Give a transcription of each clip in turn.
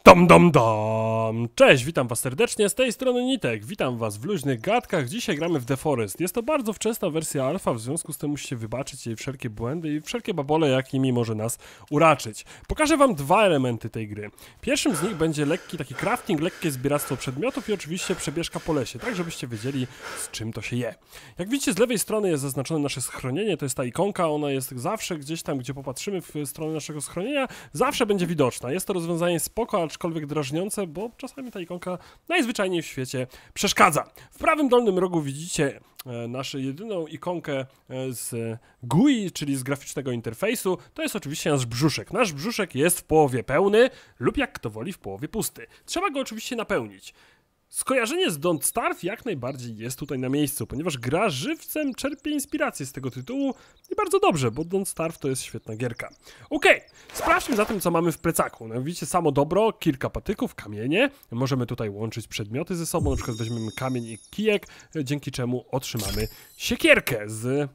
Dom dom dom! Cześć, witam was serdecznie, z tej strony Nitek, witam was w luźnych gadkach. Dzisiaj gramy w The Forest. Jest to bardzo wczesna wersja alfa, w związku z tym musicie wybaczyć jej wszelkie błędy i wszelkie babole, jakimi może nas uraczyć. Pokażę wam dwa elementy tej gry. Pierwszym z nich będzie lekki taki crafting, lekkie zbieractwo przedmiotów i oczywiście przebieżka po lesie, tak żebyście wiedzieli, z czym to się je. Jak widzicie, z lewej strony jest zaznaczone nasze schronienie, to jest ta ikonka, ona jest zawsze gdzieś tam, gdzie popatrzymy w stronę naszego schronienia, zawsze będzie widoczna. Jest to rozwiązanie spoko, aczkolwiek drażniące, bo czasami ta ikonka najzwyczajniej w świecie przeszkadza. W prawym dolnym rogu widzicie naszą jedyną ikonkę z GUI, czyli z graficznego interfejsu. To jest oczywiście nasz brzuszek. Nasz brzuszek jest w połowie pełny lub jak kto woli w połowie pusty. Trzeba go oczywiście napełnić. Skojarzenie z Don't Starve jak najbardziej jest tutaj na miejscu, ponieważ gra żywcem czerpie inspirację z tego tytułu i bardzo dobrze, bo Don't Starve to jest świetna gierka. Okej, sprawdźmy zatem, co mamy w plecaku. No, widzicie, samo dobro, kilka patyków, kamienie. Możemy tutaj łączyć przedmioty ze sobą, na przykład weźmiemy kamień i kijek, dzięki czemu otrzymamy siekierkę z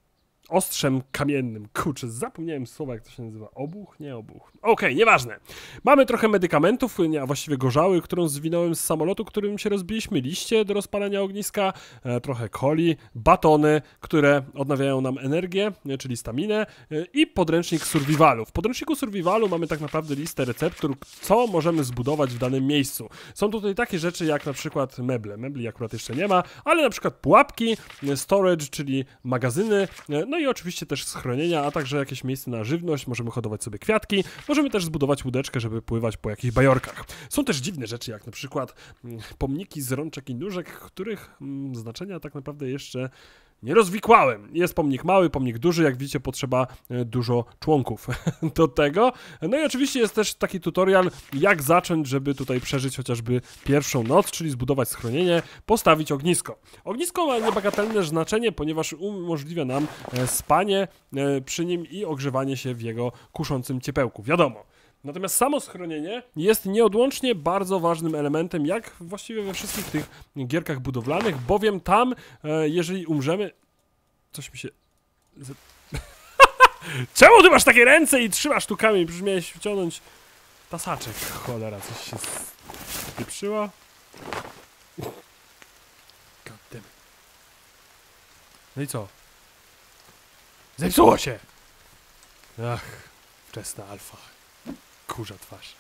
ostrzem kamiennym. Kurczę, zapomniałem słowa, jak to się nazywa. Obuch? Nie obuch. Okej, nieważne. Mamy trochę medykamentów, a właściwie gorzały, którą zwinąłem z samolotu, którym się rozbiliśmy, liście do rozpalania ogniska, trochę coli, batony, które odnawiają nam energię, czyli staminę i podręcznik survivalu. W podręczniku survivalu mamy tak naprawdę listę receptur, co możemy zbudować w danym miejscu. Są tutaj takie rzeczy jak na przykład meble. Mebli akurat jeszcze nie ma, ale na przykład pułapki, storage, czyli magazyny, no i oczywiście też schronienia, a także jakieś miejsce na żywność, możemy hodować sobie kwiatki, możemy też zbudować łódeczkę, żeby pływać po jakichś bajorkach. Są też dziwne rzeczy, jak na przykład pomniki z rączek i nóżek, których znaczenia tak naprawdę jeszcze nie rozwikłałem. Jest pomnik mały, pomnik duży, jak widzicie potrzeba dużo członków do tego. No i oczywiście jest też taki tutorial, jak zacząć, żeby tutaj przeżyć chociażby pierwszą noc, czyli zbudować schronienie, postawić ognisko. Ognisko ma niebagatelne znaczenie, ponieważ umożliwia nam spanie przy nim i ogrzewanie się w jego kuszącym ciepełku, wiadomo. Natomiast samo schronienie jest nieodłącznie bardzo ważnym elementem, jak właściwie we wszystkich tych gierkach budowlanych, bowiem tam, jeżeli umrzemy... Coś mi się... Czemu ty masz takie ręce i trzymasz tu kamień? Przecież miałeś wciągnąć tasaczek. Cholera, coś się spieprzyło. Goddammit. No i co? Zepsuło się! Ach, wczesna alfa. Kurza twarz.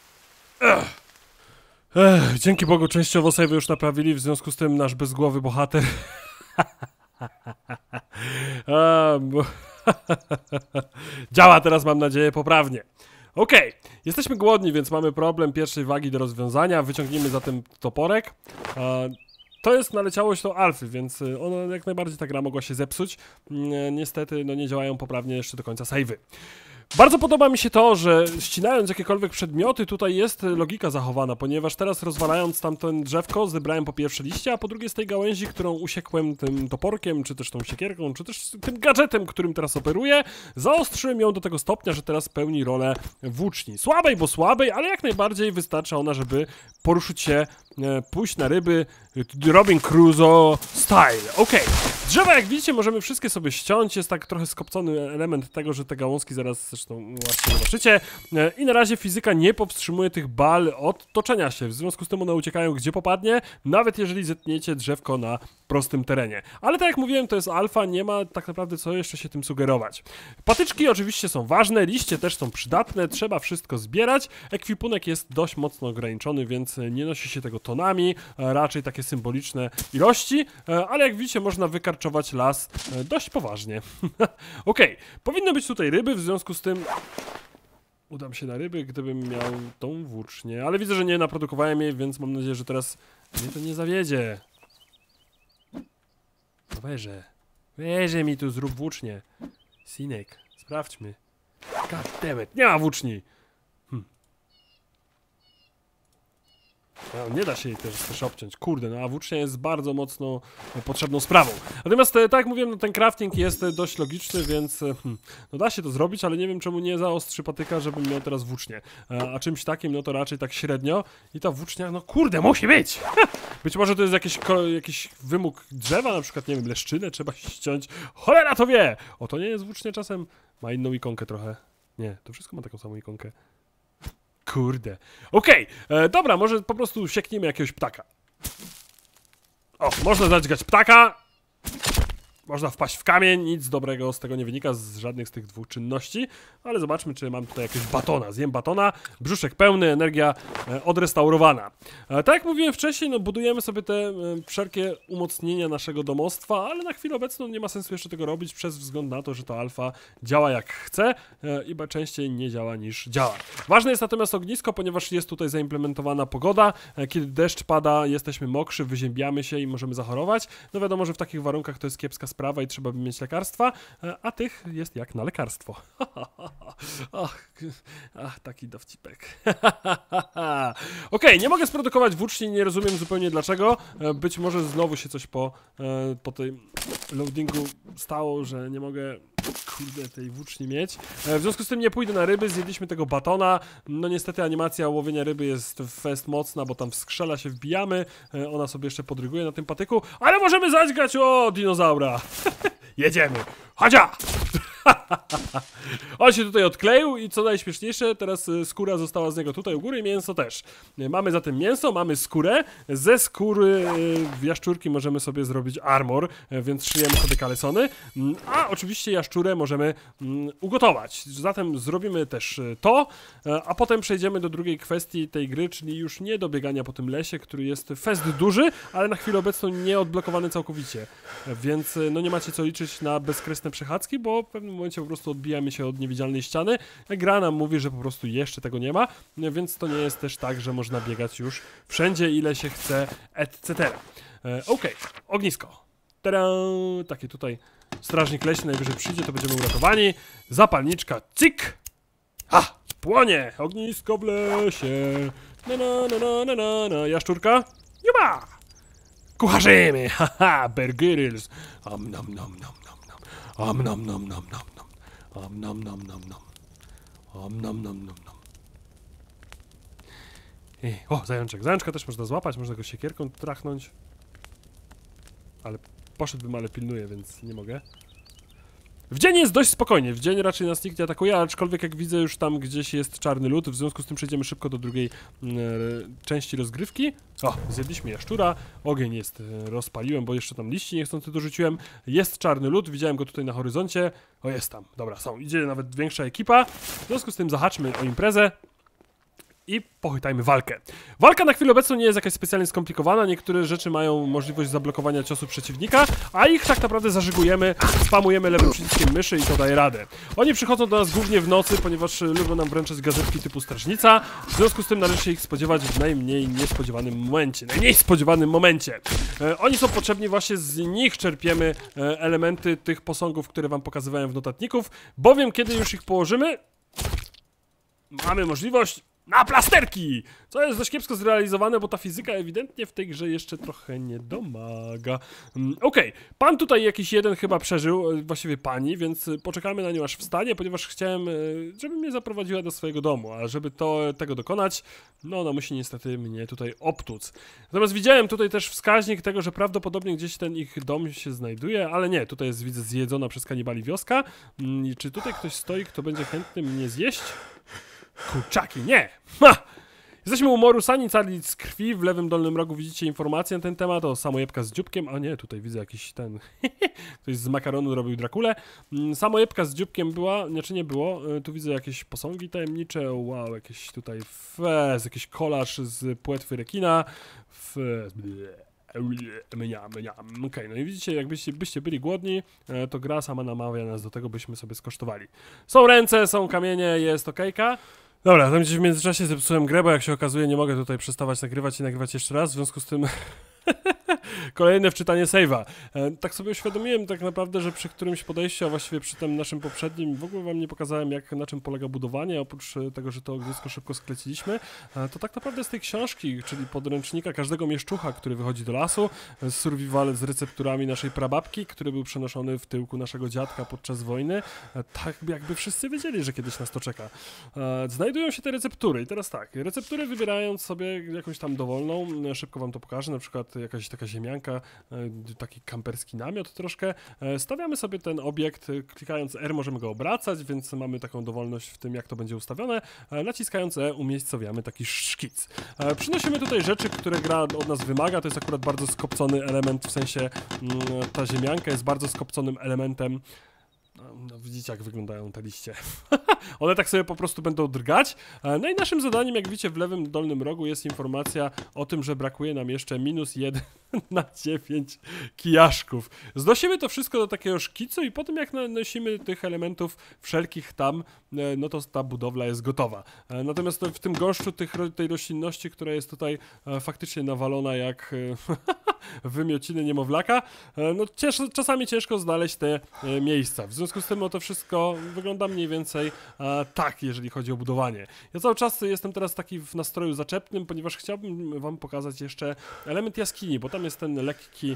Dzięki Bogu częściowo save już naprawili, w związku z tym nasz bezgłowy bohater działa teraz, mam nadzieję, poprawnie. Okej, jesteśmy głodni, więc mamy problem pierwszej wagi do rozwiązania. Wyciągnijmy zatem toporek. To jest naleciałość do alfy, więc ona jak najbardziej ta gra mogła się zepsuć. Niestety no nie działają poprawnie jeszcze do końca save'y. Bardzo podoba mi się to, że ścinając jakiekolwiek przedmioty, tutaj jest logika zachowana, ponieważ teraz rozwalając tamten drzewko, zebrałem po pierwsze liście, a po drugie z tej gałęzi, którą usiekłem tym toporkiem, czy też tą siekierką, czy też tym gadżetem, którym teraz operuję, zaostrzyłem ją do tego stopnia, że teraz pełni rolę włóczni. Słabej, bo słabej, ale jak najbardziej wystarcza ona, żeby poruszyć się, pójść na ryby, Robin Crusoe style. Okej. Drzewa, jak widzicie, możemy wszystkie sobie ściąć, jest tak trochę skopcony element tego, że te gałązki zaraz zresztą właśnie zobaczycie. I na razie fizyka nie powstrzymuje tych bal od toczenia się, w związku z tym one uciekają gdzie popadnie, nawet jeżeli zetniecie drzewko na prostym terenie. Ale tak jak mówiłem, to jest alfa, nie ma tak naprawdę co jeszcze się tym sugerować. Patyczki oczywiście są ważne, liście też są przydatne, trzeba wszystko zbierać. Ekwipunek jest dość mocno ograniczony, więc nie nosi się tego tonami, raczej takie symboliczne ilości, ale jak widzicie, można wykarczować las dość poważnie. Okej, powinny być tutaj ryby, w związku z tym udam się na ryby, gdybym miał tą włócznię, ale widzę, że nie naprodukowałem jej, więc mam nadzieję, że teraz mnie to nie zawiedzie. No weźże mi tu, zrób włócznię. Sinek, sprawdźmy. Goddammit, nie ma włóczni. No, nie da się jej też obciąć, kurde, no a włócznia jest bardzo mocno potrzebną sprawą. Natomiast, tak jak mówiłem, no, ten crafting jest dość logiczny, więc no da się to zrobić, ale nie wiem czemu nie zaostrzy patyka, żebym miał teraz włócznię. A czymś takim, no to raczej tak średnio. I ta włócznia, no kurde, musi być! Być może to jest jakiś wymóg drzewa, na przykład, nie wiem, leszczynę trzeba ściąć. Cholera to wie! O, to nie jest włócznia czasem? Ma inną ikonkę trochę. Nie, to wszystko ma taką samą ikonkę. Kurde. Okej, dobra, może po prostu siekniemy jakiegoś ptaka. O, można zadźgać ptaka. Można wpaść w kamień, nic dobrego z tego nie wynika, z żadnych z tych dwóch czynności. Ale zobaczmy, czy mam tutaj jakiegoś batona. Zjem batona, brzuszek pełny, energia odrestaurowana. Tak jak mówiłem wcześniej, no budujemy sobie te wszelkie umocnienia naszego domostwa, ale na chwilę obecną nie ma sensu jeszcze tego robić przez wzgląd na to, że to alfa działa jak chce i częściej nie działa niż działa. Ważne jest natomiast ognisko, ponieważ jest tutaj zaimplementowana pogoda. Kiedy deszcz pada, jesteśmy mokrzy, wyziębiamy się i możemy zachorować. No wiadomo, że w takich warunkach to jest kiepska sprawa i trzeba by mieć lekarstwa, a tych jest jak na lekarstwo. Ach, taki dowcipek. Okej, nie mogę sprodukować włóczni, nie rozumiem zupełnie dlaczego. Być może znowu się coś po tej loadingu stało, że nie mogę, kurde, tej włóczni mieć. W związku z tym nie pójdę na ryby, zjedliśmy tego batona. No niestety animacja łowienia ryby jest fest mocna, bo tam w skrzela się wbijamy. Ona sobie jeszcze podryguje na tym patyku, ale możemy zadźgać o dinozaura. Jedziemy. Chodzia! On się tutaj odkleił i co najśmieszniejsze, teraz skóra została z niego tutaj u góry i mięso też. Mamy zatem mięso, mamy skórę. Ze skóry jaszczurki możemy sobie zrobić armor, więc szyjemy sobie kalesony. A oczywiście jaszczurę możemy ugotować. Zatem zrobimy też to, a potem przejdziemy do drugiej kwestii tej gry, czyli już nie do biegania po tym lesie, który jest fest duży, ale na chwilę obecną nie odblokowany całkowicie. Więc no nie macie co liczyć na bezkresne przechadzki, bo w pewnym momencie po prostu odbijamy się od niewidzialnej ściany. Gra nam mówi, że po prostu jeszcze tego nie ma, więc to nie jest też tak, że można biegać już wszędzie, ile się chce, etc. Okej, ognisko. Tada! Takie tutaj strażnik leśny najwyżej przyjdzie, to będziemy uratowani. Zapalniczka, cyk! Ha! Płonie! Ognisko w lesie. Jaszczurka? Nie ma! Kucharzymy! Haha! Burgeryls! Om nom nom nom nom nom. Om nom nom nom nom nom. Om nom nom nom nom. Om nom nom nom nom. O, zajączek. Zajączka też można złapać, można go siekierką trachnąć. Ale poszedłbym, ale pilnuję, więc nie mogę. W dzień jest dość spokojnie, w dzień raczej nas nikt nie atakuje, aczkolwiek jak widzę już tam gdzieś jest czarny lód, w związku z tym przejdziemy szybko do drugiej części rozgrywki. O, zjedliśmy jaszczura, ogień jest, rozpaliłem, bo jeszcze tam liści niechcący dorzuciłem. Jest czarny lód, widziałem go tutaj na horyzoncie. O, jest tam, dobra, są, idzie nawet większa ekipa, w związku z tym zahaczmy o imprezę. I pochytajmy walkę. Walka na chwilę obecną nie jest jakaś specjalnie skomplikowana, niektóre rzeczy mają możliwość zablokowania ciosu przeciwnika, a ich tak naprawdę zażygujemy, spamujemy lewym przyciskiem myszy i to daje radę. Oni przychodzą do nas głównie w nocy, ponieważ lubią nam wręczać gazetki typu strażnica, w związku z tym należy się ich spodziewać w najmniej niespodziewanym momencie. Oni są potrzebni, właśnie z nich czerpiemy elementy tych posągów, które wam pokazywałem w notatników, bowiem kiedy już ich położymy, mamy możliwość na plasterki! Co jest dość kiepsko zrealizowane, bo ta fizyka ewidentnie w tej grze jeszcze trochę nie domaga. Okej, pan tutaj jakiś jeden chyba przeżył, właściwie pani, więc poczekamy na nią aż wstanie, ponieważ chciałem, żeby mnie zaprowadziła do swojego domu, a żeby tego dokonać, no ona musi niestety mnie tutaj obtuc. Natomiast widziałem tutaj też wskaźnik tego, że prawdopodobnie gdzieś ten ich dom się znajduje, ale nie, tutaj jest, widzę, zjedzona przez kanibali wioska. Czy tutaj ktoś stoi, kto będzie chętny mnie zjeść? Kurczaki, nie! Ha! Jesteśmy u moru Sanicalis z krwi, w lewym dolnym rogu widzicie informację na ten temat, o samojebka z dzióbkiem, a nie, tutaj widzę jakiś ten, ktoś z makaronu robił Drakulę. Samojebka z dzióbkiem była, znaczy nie było, tu widzę jakieś posągi tajemnicze, wow, jakieś tutaj jakiś kolaż z płetwy rekina, Okej, no i widzicie, jakbyście byli głodni, to gra sama namawia nas do tego, byśmy sobie skosztowali. Są ręce, są kamienie, jest okejka. Dobra, tam gdzieś w międzyczasie zepsułem grę, bo jak się okazuje nie mogę tutaj przestawać nagrywać i nagrywać jeszcze raz, w związku z tym kolejne wczytanie save'a. Tak sobie uświadomiłem tak naprawdę, że przy którymś podejściu, a właściwie przy tym naszym poprzednim, w ogóle wam nie pokazałem na czym polega budowanie, oprócz tego, że to ognisko szybko skleciliśmy, to tak naprawdę z tej książki, czyli podręcznika każdego mieszczucha, który wychodzi do lasu, survival z recepturami naszej prababki, który był przenoszony w tyłku naszego dziadka podczas wojny, tak jakby wszyscy wiedzieli, że kiedyś nas to czeka. Znajdują się te receptury i teraz tak, receptury wybierając sobie jakąś tam dowolną, szybko wam to pokażę, na przykład jakaś taka ziemianka, taki kamperski namiot troszkę. Stawiamy sobie ten obiekt, klikając R możemy go obracać, więc mamy taką dowolność w tym, jak to będzie ustawione. Naciskając E umiejscowiamy taki szkic. Przynosimy tutaj rzeczy, które gra od nas wymaga, to jest akurat bardzo skopcony element, w sensie ta ziemianka jest bardzo skopconym elementem. No, widzicie, jak wyglądają te liście. One tak sobie po prostu będą drgać. No i naszym zadaniem, jak widzicie, w lewym dolnym rogu jest informacja o tym, że brakuje nam jeszcze -1 na 9 kijaszków. Znosimy to wszystko do takiego szkicu i potem jak nanosimy tych elementów wszelkich tam, no to ta budowla jest gotowa. Natomiast w tym gąszczu tej roślinności, która jest tutaj faktycznie nawalona jak wymiociny niemowlaka, no czasami ciężko znaleźć te miejsca. W związku z tym to wszystko wygląda mniej więcej tak, jeżeli chodzi o budowanie. Ja cały czas jestem teraz taki w nastroju zaczepnym, ponieważ chciałbym wam pokazać jeszcze element jaskini, bo tam jest ten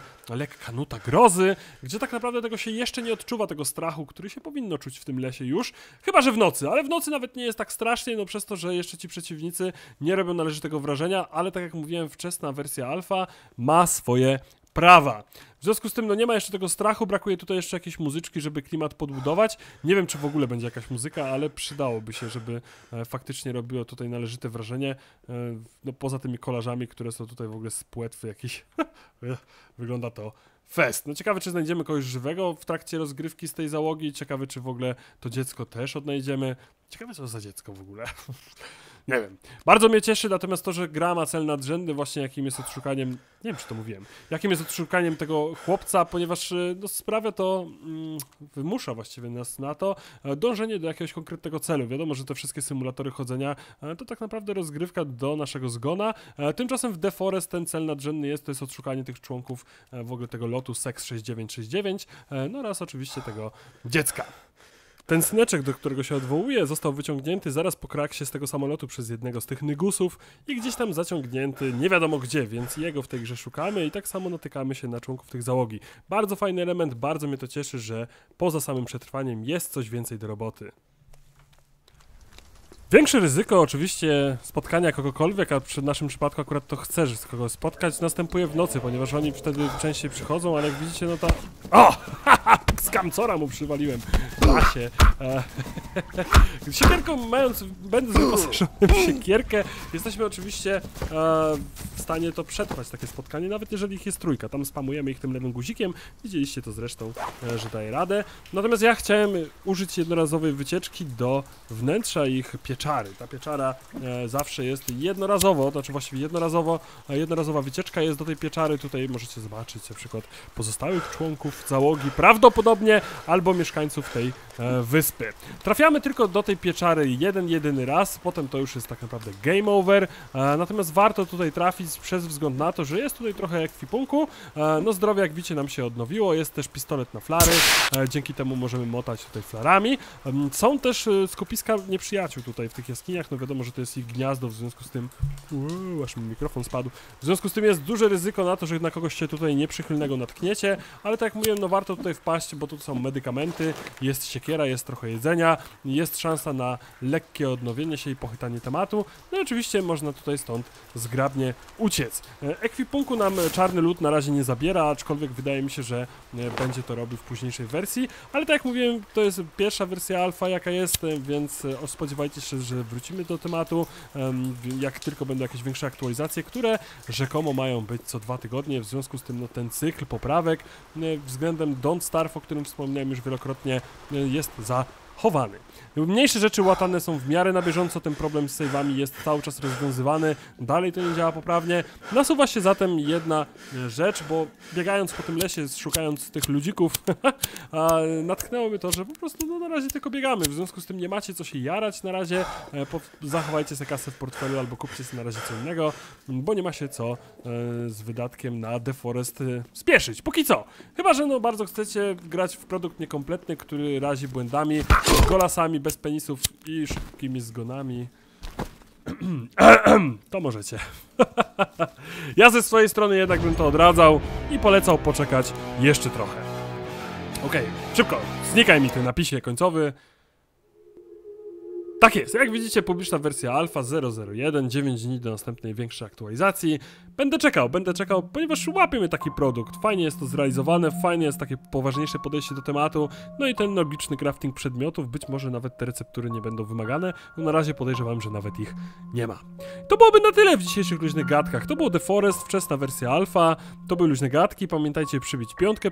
lekka nuta grozy, gdzie tak naprawdę tego się jeszcze nie odczuwa, tego strachu, który się powinno czuć w tym lesie już, chyba że w nocy, ale w nocy nawet nie jest tak strasznie, no przez to, że jeszcze ci przeciwnicy nie robią należytego wrażenia, ale tak jak mówiłem, wczesna wersja alfa ma swoje prawa. W związku z tym, no nie ma jeszcze tego strachu, brakuje tutaj jeszcze jakiejś muzyczki, żeby klimat podbudować. Nie wiem, czy w ogóle będzie jakaś muzyka, ale przydałoby się, żeby faktycznie robiło tutaj należyte wrażenie. No poza tymi kolażami, które są tutaj w ogóle z płetwy jakiś. Wygląda to fest. No ciekawe, czy znajdziemy kogoś żywego w trakcie rozgrywki z tej załogi. Ciekawe, czy w ogóle to dziecko też odnajdziemy. Ciekawe, co to za dziecko w ogóle. Nie wiem. Bardzo mnie cieszy natomiast to, że gra ma cel nadrzędny właśnie jakim jest odszukaniem, nie wiem czy to mówiłem, jakim jest odszukaniem tego chłopca, ponieważ no, sprawia to, wymusza właściwie nas na to dążenie do jakiegoś konkretnego celu. Wiadomo, że te wszystkie symulatory chodzenia to tak naprawdę rozgrywka do naszego zgona. Tymczasem w The Forest ten cel nadrzędny to jest odszukanie tych członków w ogóle tego lotu Sex 6969, no oraz oczywiście tego dziecka. Ten syneczek, do którego się odwołuje, został wyciągnięty zaraz po kraksie z tego samolotu przez jednego z tych nygusów i gdzieś tam zaciągnięty nie wiadomo gdzie, więc jego w tej grze szukamy i tak samo natykamy się na członków tych załogi. Bardzo fajny element, bardzo mnie to cieszy, że poza samym przetrwaniem jest coś więcej do roboty. Większe ryzyko oczywiście spotkania kogokolwiek, a w naszym przypadku akurat to chcesz kogoś spotkać, następuje w nocy, ponieważ oni wtedy częściej przychodzą, ale jak widzicie, no ta... O! Z kamcora mu przywaliłem w lasie. Siekierką będąc wyposażonym w siekierkę, jesteśmy oczywiście w stanie to przetrwać, takie spotkanie, nawet jeżeli ich jest trójka. Tam spamujemy ich tym lewym guzikiem, widzieliście to zresztą, że daje radę. Natomiast ja chciałem użyć jednorazowej wycieczki do wnętrza ich pieczary. Ta pieczara zawsze jest jednorazowo, to znaczy właściwie jednorazowa wycieczka jest do tej pieczary. Tutaj możecie zobaczyć na przykład pozostałych członków załogi, prawdopodobnie albo mieszkańców tej wyspy. Trafiamy tylko do tej pieczary jedyny raz, potem to już jest tak naprawdę game over, natomiast warto tutaj trafić przez wzgląd na to, że jest tutaj trochę ekwipunku, no zdrowie jak widzicie nam się odnowiło, jest też pistolet na flary, dzięki temu możemy motać tutaj flarami. Są też skupiska nieprzyjaciół tutaj w tych jaskiniach, no wiadomo, że to jest ich gniazdo, w związku z tym aż mi mikrofon spadł, w związku z tym jest duże ryzyko na to, że na kogoś się tutaj nieprzychylnego natkniecie, ale tak jak mówiłem, no warto tutaj wpaść, bo tu są medykamenty, jest siekiera, jest trochę jedzenia, jest szansa na lekkie odnowienie się i pochytanie tematu, no i oczywiście można tutaj stąd zgrabnie uciec. Ekwipunku nam czarny lód na razie nie zabiera, aczkolwiek wydaje mi się, że będzie to robił w późniejszej wersji, ale tak jak mówiłem, to jest pierwsza wersja alfa jaka jest, więc spodziewajcie się, że wrócimy do tematu, jak tylko będą jakieś większe aktualizacje, które rzekomo mają być co 2 tygodnie, w związku z tym no, ten cykl poprawek względem Don't Starve, o którym wspomniałem już wielokrotnie, jest zachowany. Mniejsze rzeczy łatane są w miarę na bieżąco, ten problem z save'ami jest cały czas rozwiązywany, dalej to nie działa poprawnie. Nasuwa się zatem jedna rzecz, bo biegając po tym lesie, szukając tych ludzików, natknęło mnie to, że po prostu no, na razie tylko biegamy, w związku z tym nie macie co się jarać na razie, zachowajcie sobie kasę w portfelu albo kupcie sobie na razie co innego, bo nie ma się co z wydatkiem na The Forest spieszyć, póki co. Chyba że no bardzo chcecie grać w produkt niekompletny, który razi błędami, golasami, bez penisów i szybkimi zgonami. To możecie. Ja ze swojej strony jednak bym to odradzał i polecał poczekać jeszcze trochę. Okej, szybko, znikaj mi ten napisie końcowy. Tak jest, jak widzicie, publiczna wersja alfa 001, 9 dni do następnej większej aktualizacji. Będę czekał, ponieważ łapie mnie taki produkt. Fajnie jest to zrealizowane, fajnie jest takie poważniejsze podejście do tematu, no i ten logiczny crafting przedmiotów, być może nawet te receptury nie będą wymagane, no na razie podejrzewam, że nawet ich nie ma. To byłoby na tyle w dzisiejszych luźnych gadkach. To był The Forest, wczesna wersja alfa, to były luźne gadki, pamiętajcie przybić piątkę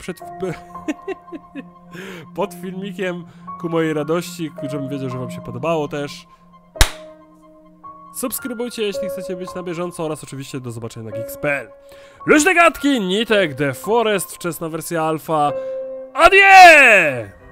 pod filmikiem, ku mojej radości, żebym wiedział, że wam się podobało też. Subskrybujcie, jeśli chcecie być na bieżąco oraz oczywiście do zobaczenia na Geeks.pl. Luźne gadki, Nitek, The Forest, wczesna wersja alfa. Adieu!